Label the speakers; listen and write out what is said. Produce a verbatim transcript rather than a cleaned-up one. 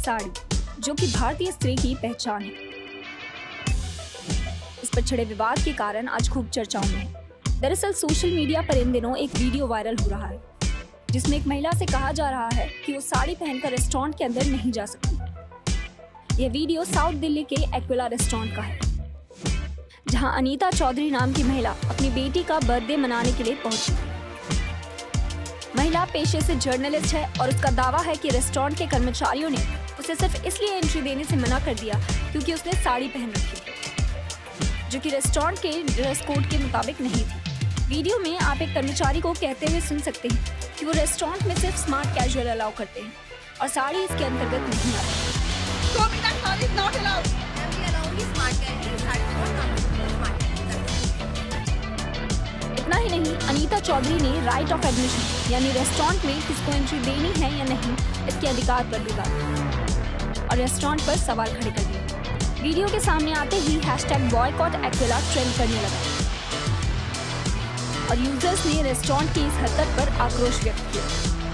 Speaker 1: साड़ी, जो कि भारतीय स्त्री की पहचान है। इस पर छिड़े विवाद के कारण आज खूब चर्चाओं में है। दरअसल सोशल मीडिया पर इन दिनों एक वीडियो वायरल हो रहा है, जिसमें एक महिला से कहा जा रहा है कि वो साड़ी पहनकर रेस्टोरेंट के अंदर नहीं जा सकती। यह वीडियो साउथ दिल्ली के एक्विला रेस्टोरेंट का है, जहां अनीता चौधरी नाम की महिला अपनी बेटी का बर्थडे मनाने के लिए पहुंची। महिला पेशे से जर्नलिस्ट है और उसका दावा है कि रेस्टोरेंट के कर्मचारियों ने उसे सिर्फ इसलिए एंट्री देने से मना कर दिया क्योंकि उसने साड़ी पहन रखी थी, जो कि रेस्टोरेंट के ड्रेस कोड के मुताबिक नहीं थी। वीडियो में आप एक कर्मचारी को कहते हुए सुन सकते हैं कि वो रेस्टोरेंट में सिर्फ स्मार्ट कैजुअल अलाउ करते हैं और साड़ी इसके अंतर्गत नहीं आती। इतना ही नहीं, अनीता चौधरी ने राइट ऑफ एडमिशन यानी रेस्टोरेंट में किसको एंट्री देनी है या नहीं इसके अधिकार पर भी बात की और रेस्टोरेंट पर सवाल खड़े कर दिए। वीडियो के सामने आते ही हैशटैग बॉयकॉट एक्विला ट्रेंड करने लगा और यूजर्स ने रेस्टोरेंट की इस हरकत पर आक्रोश व्यक्त किया।